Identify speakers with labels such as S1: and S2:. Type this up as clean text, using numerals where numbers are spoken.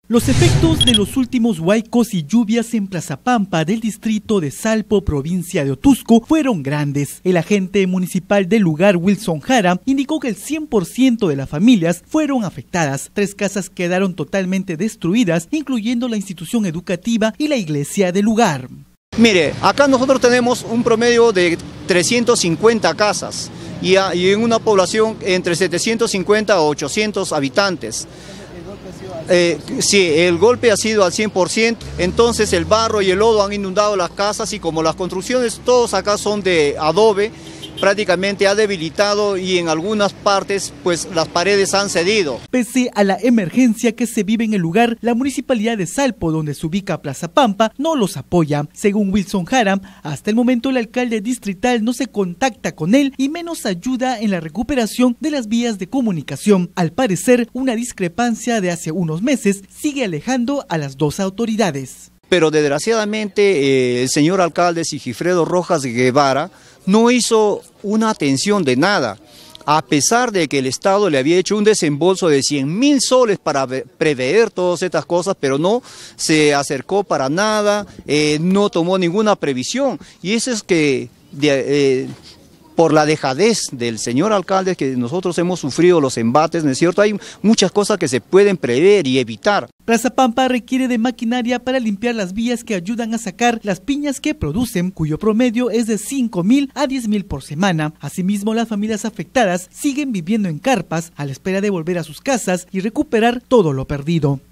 S1: Los efectos de los últimos huaicos y lluvias en Plaza Pampa del distrito de Salpo, provincia de Otuzco, fueron grandes. El agente municipal del lugar, Wilson Jara, indicó que el 100% de las familias fueron afectadas. 3 casas quedaron totalmente destruidas, incluyendo la institución educativa y la iglesia del lugar.
S2: Mire, acá nosotros tenemos un promedio de 350 casas y en una población entre 750 a 800 habitantes. Sí, el golpe ha sido al 100%, entonces el barro y el lodo han inundado las casas y como las construcciones todos acá son de adobe, prácticamente ha debilitado y en algunas partes pues las paredes han cedido.
S1: Pese a la emergencia que se vive en el lugar, la municipalidad de Salpo, donde se ubica Plaza Pampa, no los apoya. Según Wilson Jara, hasta el momento el alcalde distrital no se contacta con él y menos ayuda en la recuperación de las vías de comunicación. Al parecer, una discrepancia de hace unos meses sigue alejando a las dos autoridades.
S2: Pero desgraciadamente el señor alcalde Sigifredo Rojas Guevara no hizo una atención de nada, a pesar de que el Estado le había hecho un desembolso de 100.000 soles para prever todas estas cosas, pero no se acercó para nada, no tomó ninguna previsión. Y eso es que por la dejadez del señor alcalde que nosotros hemos sufrido los embates, ¿no es cierto? Hay muchas cosas que se pueden prever y evitar.
S1: Plaza Pampa requiere de maquinaria para limpiar las vías que ayudan a sacar las piñas que producen, cuyo promedio es de 5.000 a 10.000 por semana. Asimismo, las familias afectadas siguen viviendo en carpas a la espera de volver a sus casas y recuperar todo lo perdido.